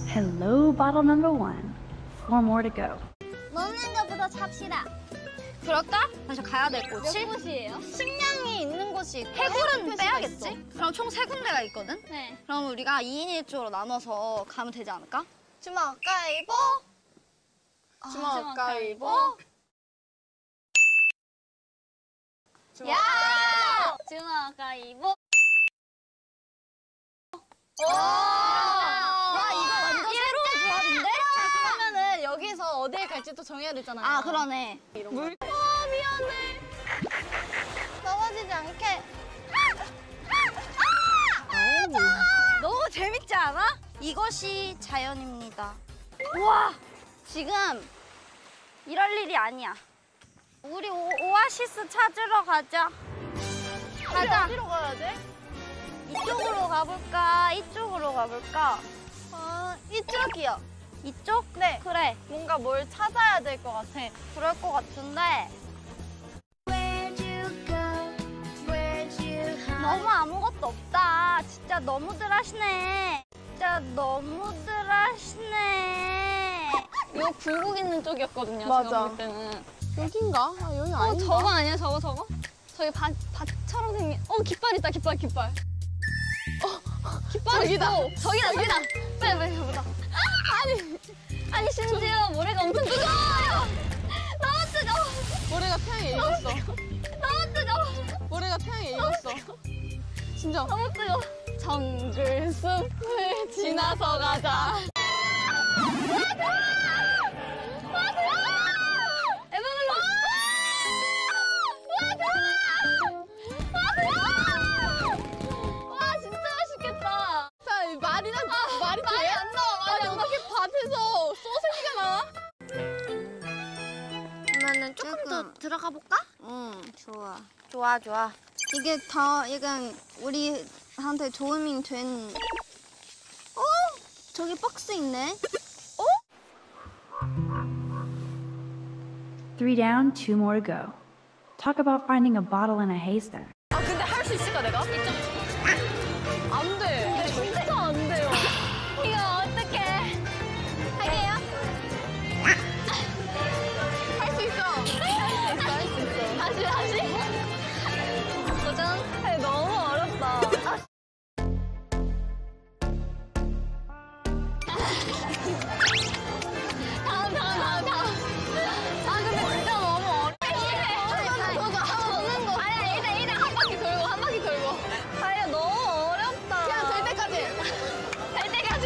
Hello, bottle number 1. 4 more to go. 먹는 것부터 찹시다. 그럴까? 다시 가야 될 곳이? 몇 곳이에요? 식량이 있는 곳이 있고 해골은 해골은 빼야겠지? 빼야겠지? 그럼 총 3군데가 있거든? 네. 그럼 우리가 2인 1조로 나눠서 가면 되지 않을까? 주먹가위보. 주먹가위보. 야! 주먹가위보. 와, 이거 완전 새로운 조합인데? 그러면은 여기서 어딜 갈지 또 정해야 되잖아요. 아, 그러네. 미안해. 넘어지지 않게. 너무 재밌지 않아? 이것이 자연입니다. 우와! 지금 이럴 일이 아니야. 우리 오아시스 찾으러 가자. 가자. 어디로 가야 돼? 이쪽으로 가볼까? 이쪽으로 가볼까? 이쪽이요. 이쪽? 네. 그래. 뭔가 뭘 찾아야 될 것 같아. 그럴 것 같은데 너무 아무것도 없다. 진짜 너무들 하시네. 진짜 너무들 하시네. 이거 굴곡 있는 쪽이었거든요. 맞아. 제가 볼 때는. 여긴가? 아, 여기 아닌가? 저거 아니야? 저거? 저기 밭처럼 생긴. 깃발 있다. 깃발. 깃발 저기다. 있어. 저기다. 빨리 가보자. 아니 심지어 모래가 엄청 뜨거워요. 너무 뜨거워. 모래가 태양에 익었어. 너무 뜨거워. 모래가 태양에 익었어. 진짜. 너무 뜨거워. 정글숲을 지나서 가자. 와 진짜 맛있겠다. 자, 말이 돼? 말이 안 나와. 말이 안 나와. 이렇게 밭에서 소세지가 나와? 그러면은 조금 더 들어가 볼까? 응, 좋아. 이게 더 약간 우리한테 도움이 된. 저기 박스 있네. 3 down, 2 more to go. Talk about finding a bottle in a haystack. 아, 근데 할 수 있을까, 내가? 안 돼. 진짜 안 돼요. 이거 어떡해. 할게요. 할 수 있어. 할 수 있어. 다시. 도전. 너무 어렵다. 다음. 아 근데 진짜 너무 어려워. 아니야 일단 한 바퀴 돌고. 아야, 너무 어렵다. 그냥 될 때까지. 갈 때까지.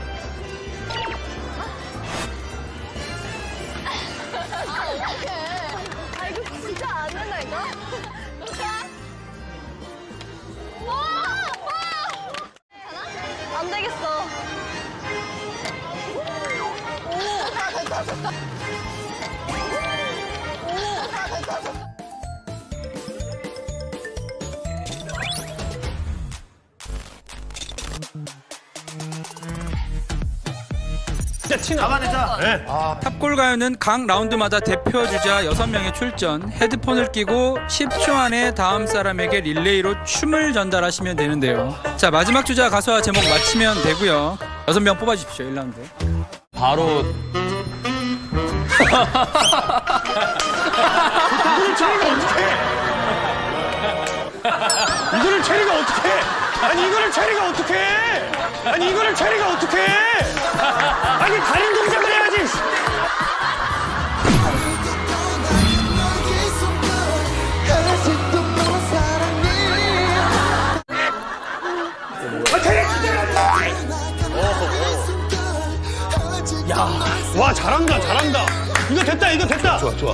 어떡해. 아, 이거 진짜 안 된다니까? 안 되겠어. 됐다. 진짜 티 나가내자. 네. 탑골가요는 각 라운드마다 대표 주자 6명이 출전, 헤드폰을 끼고 10초 안에 다음 사람에게 릴레이로 춤을 전달하시면 되는데요. 자, 마지막 주자 가수와 제목 맞히면 되고요. 6명 뽑아주십시오, 1라운드. 바로. 이거를 체리가 어떻게? 아니 이거를 체리가 어떻게? 아니 다른 동작을 해야지. 야, 와 잘한다. 이거 됐다. 좋아.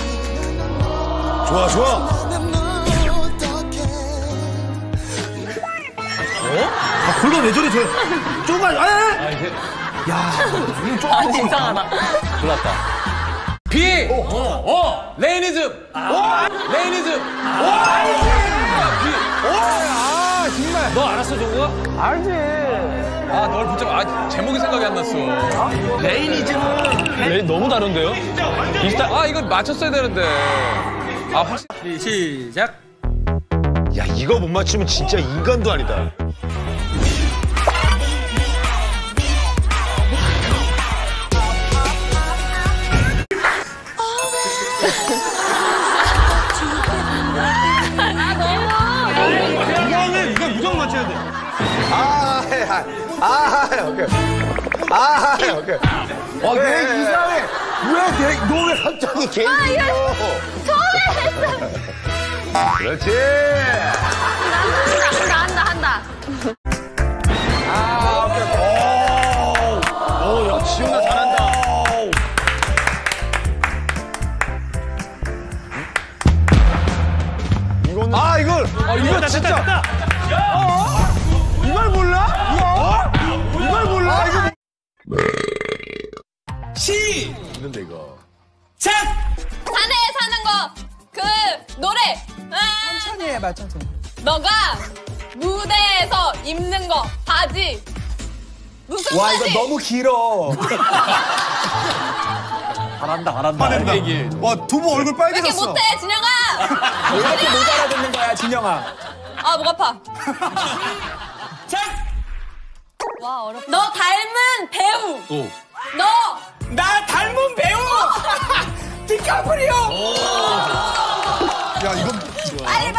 골반 왜 저래? 조금만. 야, 이거 조금 이상하다. 몰랐다. 비! 레이니즘! 레이니즘! 정말. 너 알았어, 정우가? 알지. 널 붙잡아. 제목이 생각이 안 났어. 레이니즘은 너무 다른데요? 비슷한. 이거 맞췄어야 되는데. 확실히. 시작. 야, 이거 못 맞추면 진짜 인간도 아니다. 오케이. 오케이. 왜 이상해? 너 왜 갑자기 개인기야? 처음에 했어. 그렇지. 한다. 야, 지훈아 잘한다. 이거는. 이거 진짜. 됐다. 이걸 몰라? 이걸 몰라? 이거. 있는데 이거. 산에 사는 거 그 노래. 천천히 해봐, 천천히. 너가 무대에서 입는 거 바지. 무슨 와 바지? 이거 너무 길어. 잘한다. 와 두부 얼굴 왜 이렇게 빨개졌어. 못해 진영아? 왜 이렇게 못 알아듣는 거야, 진영아? 아 목 아파. 와 어렵다. 너 닮은 배우. 나 닮은 배우! 디카프리오! 야 이건 빨리.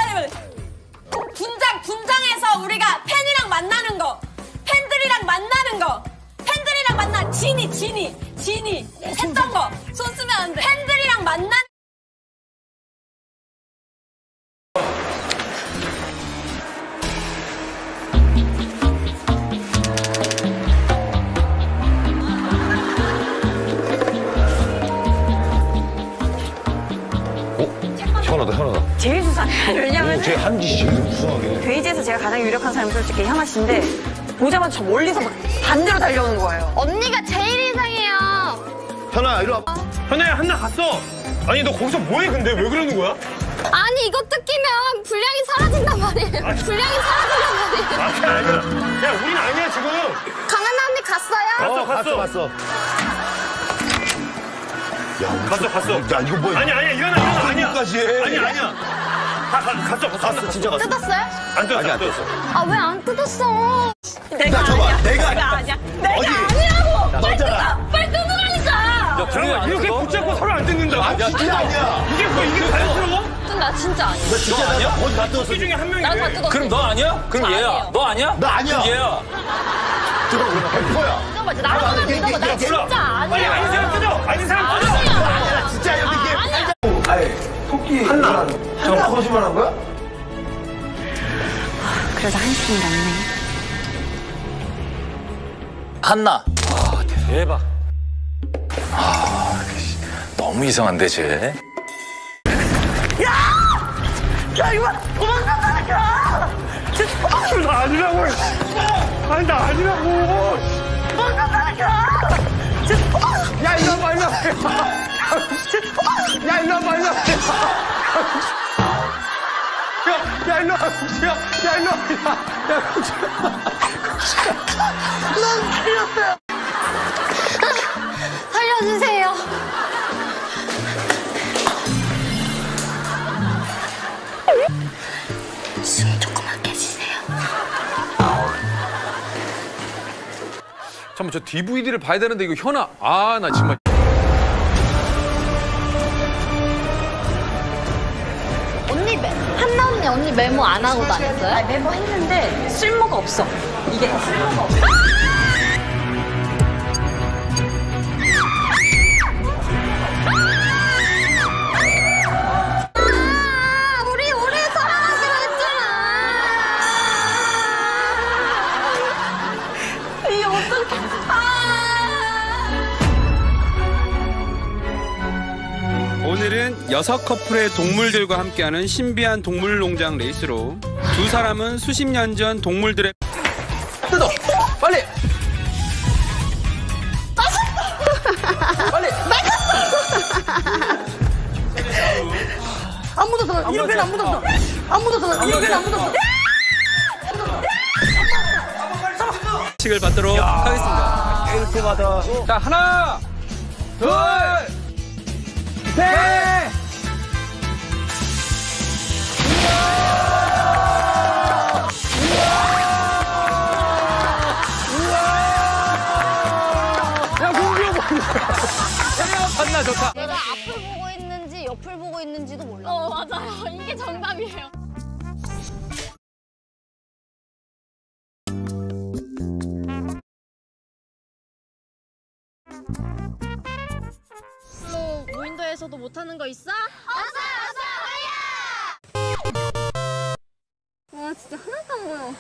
분장에서 우리가 팬이랑 만나는 거. 팬들이랑 만나는 거. 팬들이랑 만나. 지니. 했던 거. 손 쓰면 안 돼. 팬들이랑 만나. 현아다. 제일 수상해요. 왜냐면 제 한지 씨 무성하게. 베이지에서 제가 가장 유력한 사람이 솔직히 현아 씨인데 보자마자 저 멀리서 막 반대로 달려오는 거예요. 언니가 제일 이상해요. 현아 이리 와. 현아야, 한나 갔어. 아니, 너 거기서 뭐해, 근데? 왜 그러는 거야? 아니 이거 뜯기면 분량이 사라진단 말이에요. 분량이 사라진단 말이에요. 아니야. 야, 우린 아니야, 지금. 강한나 언니 갔어요? 갔어. 갔어. 야 이거 뭐야? 아니야, 일어나, 아니야. 여기까지 해. 아니야. 갔어. 진짜 갔어. 뜯었어요? 안 뜯었어. 아니 안 떴어. 아 왜 안 뜯었어? 내가 줘봐. 내가 아니야. 어디? 아니라고. 너잖아. 빨리 뜯으라니까. 잠깐만, 이렇게 붙잡고 서로 안 뜯는다. 진짜 아니야. 이게 자연스러워? 나 진짜 아니야. 너 진짜 나 거기 다 떴어. 이 중에 한 명이 나 다 왜? 뜯었어. 그럼 너 아니야? 그럼 저 얘야. 아니에요. 너 아니야? 나 아니야. 그럼 얘야. 들어 100%야. 믿어봐. 나랑 믿어봐. 나 진짜 아니야. 빨리 아닌 사람 뜯어. 아닌 사람 뜯어. 아니야 진짜 여기 이게. 아니 토끼 한나. 저 거짓말한 거야? 그래서 한숨이 났네. 한나. 아, 대박. 너무 이상한데, 쟤. 야 이거 도망간다니까. 나 아니라고. 아니, 나 아니라고. 도망간다니까. 야 일로 와봐 일로 와봐. 야 일로 와봐 일로 와봐. 야 일로 와봐. 야 일로 와봐. 난 틀렸어요. 살려주세요. 숨 조그맣게 쉬세요. 잠깐만, 저 DVD를 봐야 되는데, 이거 현아. 아, 나 정말. 언니 한나 언니 메모 안 하고 다녔어요? 아니, 메모 했는데 쓸모가 없어. 이게 다 쓸모가 없어. 우리 오래 사랑하기로 했잖아. 이게 어떡해. 오늘은 6커플의 동물들과 함께하는 신비한 동물농장 레이스로 두 사람은 수십 년 전 동물들의 뜯어! 빨리! 빨리! 안 묻었어. 이렇게는 안 묻었어. 안 묻었어. 이렇게는 안 묻었어. 식을 받도록 하겠습니다. 깔끔하다. 자, 하나, 둘, 셋! 한나 좋다. 내가 앞을 보고 있는지 옆을 보고 있는지도 몰라. 맞아요. 이게 정답이에요. 또 무인도에서도 못하는 거 있어? 와 진짜 하나도 안 보여.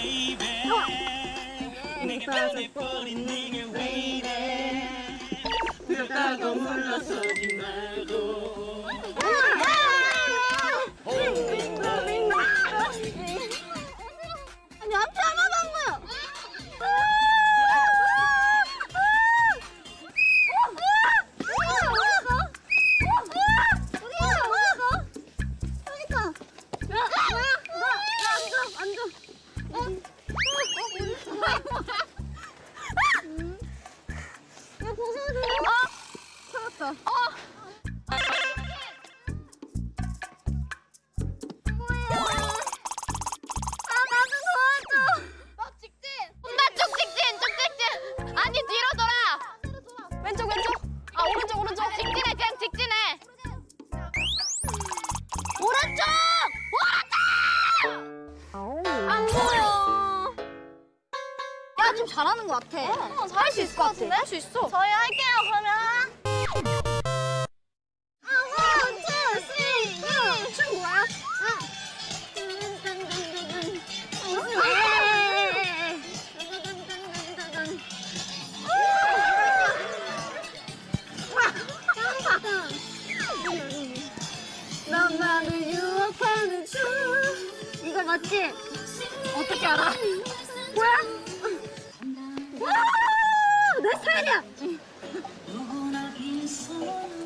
아니 앞에 하나도 안 보여. 좀 잘하는 것 같아. 할 수 있을 것 같은데? 할 수 있어. 저희 할게요, 그러면. 원, 투, 쓰리, 고! 춤 뭐야? 넌 나를 유혹하는 춤. 이거 맞지? 어떻게 알아? 뭐야? 와! 내 스타일이야!